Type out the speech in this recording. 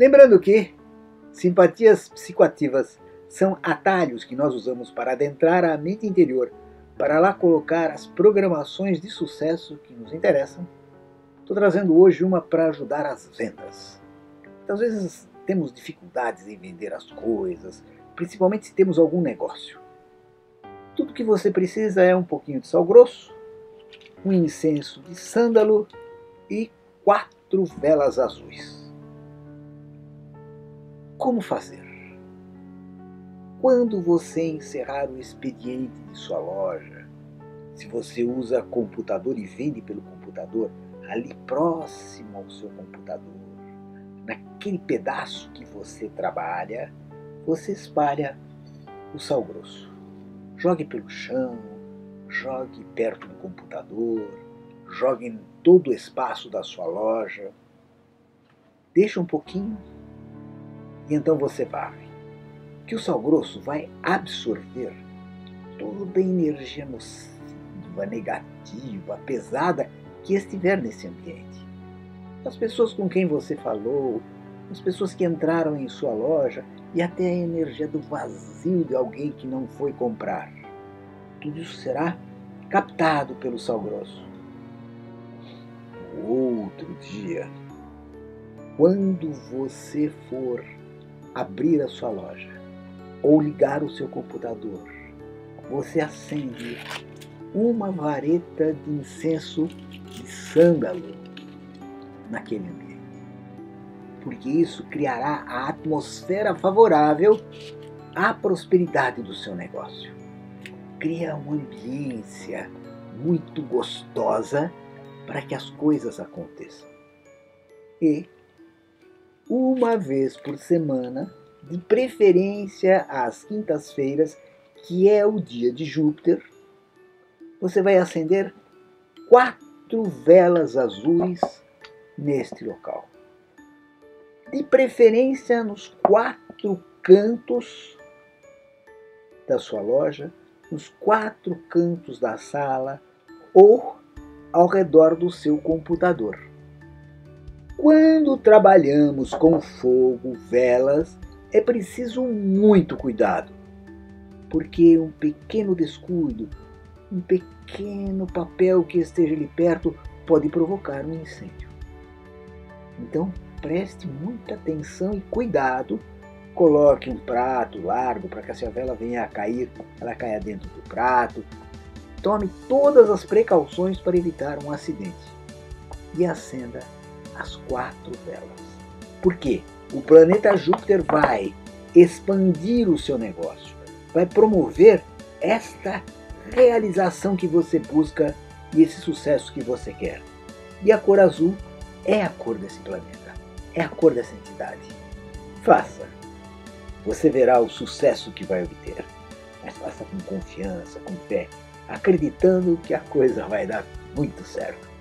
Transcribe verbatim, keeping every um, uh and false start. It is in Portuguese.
Lembrando que simpatias psicoativas são atalhos que nós usamos para adentrar a mente interior, para lá colocar as programações de sucesso que nos interessam. Estou trazendo hoje uma para ajudar as vendas. Então, às vezes temos dificuldades em vender as coisas, principalmente se temos algum negócio. Tudo que você precisa é um pouquinho de sal grosso, um incenso de sândalo e quatro velas azuis. Como fazer? Quando você encerrar o expediente de sua loja, se você usa computador e vende pelo computador, ali próximo ao seu computador, naquele pedaço que você trabalha, você espalha o sal grosso. Jogue pelo chão, jogue perto do computador, jogue em todo o espaço da sua loja. Deixa um pouquinho e então você varre. Que o sal grosso vai absorver toda a energia nociva, negativa, pesada que estiver nesse ambiente. As pessoas com quem você falou, as pessoas que entraram em sua loja e até a energia do vazio de alguém que não foi comprar. Tudo isso será captado pelo sal grosso. Outro dia, quando você for abrir a sua loja ou ligar o seu computador, você acende uma vareta de incenso de sândalo naquele ambiente. Porque isso criará a atmosfera favorável à prosperidade do seu negócio. Cria uma ambiência muito gostosa para que as coisas aconteçam. E, uma vez por semana, de preferência às quintas-feiras, que é o dia de Júpiter, você vai acender quatro velas azuis neste local. De preferência nos quatro cantos da sua loja, nos quatro cantos da sala ou ao redor do seu computador. Quando trabalhamos com fogo, velas, é preciso muito cuidado, porque um pequeno descuido, um pequeno papel que esteja ali perto pode provocar um incêndio. Então, preste muita atenção e cuidado. Coloque um prato largo para que se a vela venha a cair, ela caia dentro do prato. Tome todas as precauções para evitar um acidente. E acenda as quatro velas. Por quê? O planeta Júpiter vai expandir o seu negócio, vai promover esta realização que você busca e esse sucesso que você quer. E a cor azul é a cor desse planeta, é a cor dessa entidade. Faça. Você verá o sucesso que vai obter. Mas faça com confiança, com fé, acreditando que a coisa vai dar muito certo.